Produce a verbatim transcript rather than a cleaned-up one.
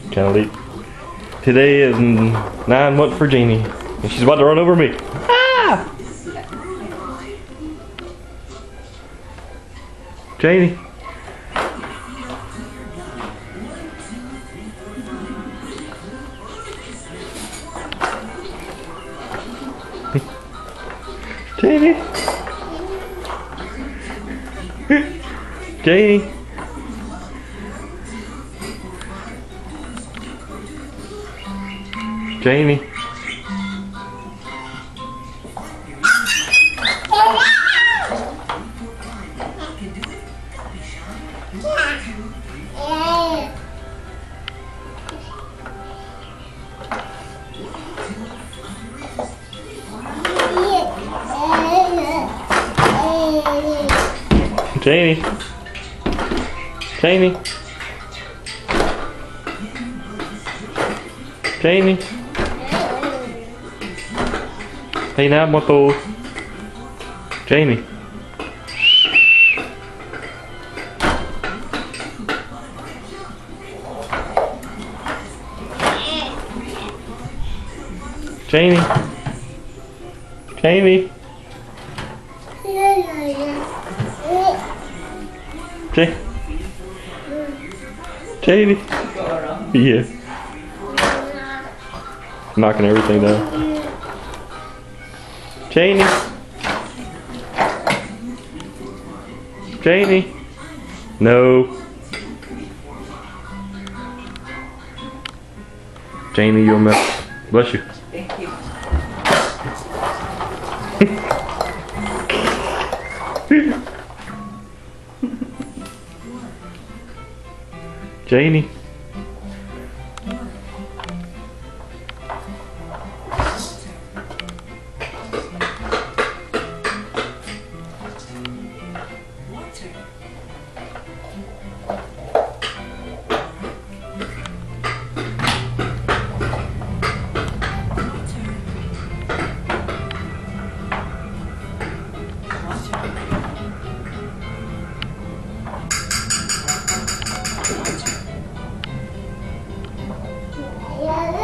Channel eight. Today is nine months for Janie, and she's about to run over me. Ah! Janie. Janie. Janie. Janie. Janie. Janie. Janie. Hey now, một tù. Janie. Janie. Jamie. Jay. Jamie. Yeah. Knocking everything down. Janie. Janie. No. Janie, you're a mess. Bless you. Thank you. Janie. Yeah.